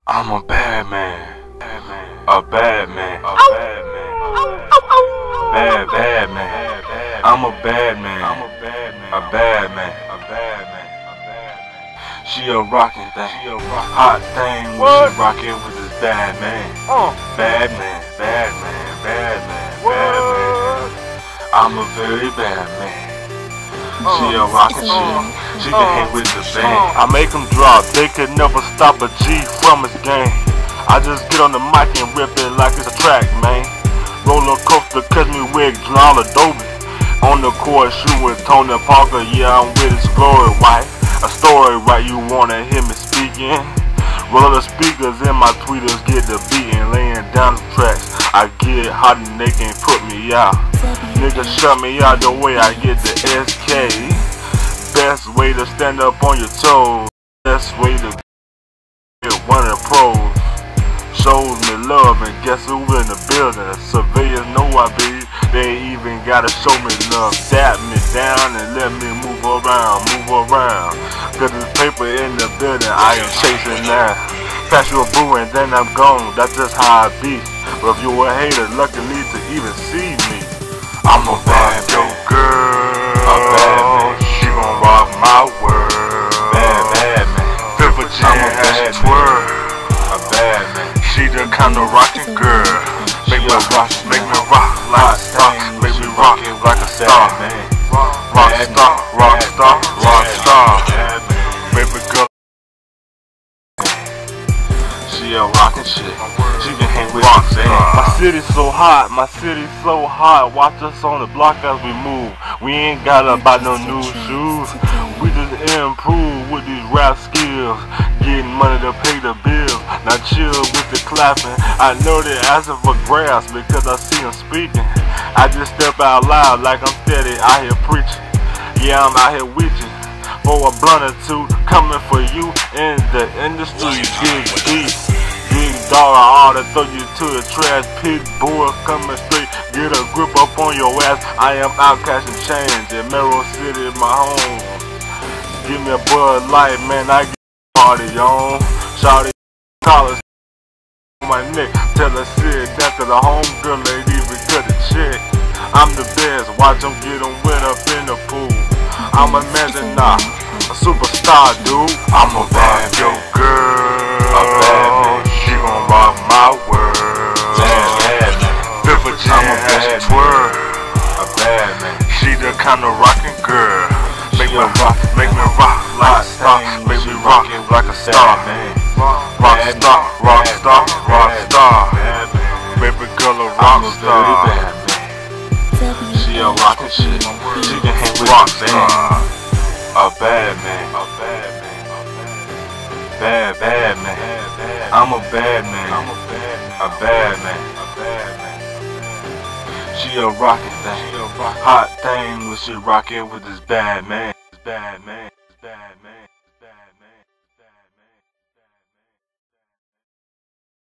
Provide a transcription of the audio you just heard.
I'm a bad man. A bad man. Bad man. I'm a bad man. A bad man. She a rockin' thing. Hot thing when she rockin' with this bad man. Bad man. I'm a very bad man. She a rockin' shit. She can hang with the band. I make them drop. They could never stop a G from his game. I just get on the mic and rip it like it's a track, man. Roller coaster, catch me wig, draw Adobe. On the court, shoot with Tony Parker. Yeah, I'm with his glory, wife. A story, right? You wanna hear me speaking? Roll the speakers in my tweeters, get the beating, laying down the tracks. I get hot and they can't put me out. Niggas shut me out the way I get the SK. Best way to stand up on your toes. Best way to get one of the pros. Shows me love and guess who in the building? Surveyors know I be. They ain't even gotta show me love. Tap me down and let me move around. Cause there's paper in the building, I ain't chasing that. Pass you a brew and then I'm gone, that's just how I be. But if you a hater, luckily to even see me. I'm a bad man. Girl, a bad man. She gon' rock my world. Bad man. Pepper Jam has she twerk. A bad man. She the kind of rockin' girl. Make me rock like a star. Make me rock like a star. Rock star. Baby girl. She a rockin' shit. She can hang with Roxanne. My city's so hot. Watch us on the block as we move. We ain't gotta buy no new shoes. We just improve with these rap skills. Getting money to pay the bills. Now chill with the clapping. I know they asking for grass because I see them speaking. I just step out loud like I'm steady out here preaching. Yeah, I'm out here with you. For a blunt or two, coming for you in the industry. Big dog, I ought to throw you to the trash. Pit bull coming straight, get a grip up on your ass. I am out cashing change in Merrill City, my home. Give me a Bud Light, man, I get party on. Shawty collars on my neck, tell her sit down to the home girl, ain't even cut the check. I'm the best, watch them get them wet up in the pool. I'm a mezzanine, a superstar, dude. I'm a bad girl, a bad man. She gon' rock my world. Bad man. Pepper Jam has she twerk. A bad man. She the kind of rockin' girl. Make me rock like a star. Make me rock like a star. Rock star. Baby girl a rock star. She a rockin' shit. She can hang with Roxanne. A bad man. Bad man. I'm a bad man. A bad man. She a rockin' thing. Hot thing when she rockin' with this bad man.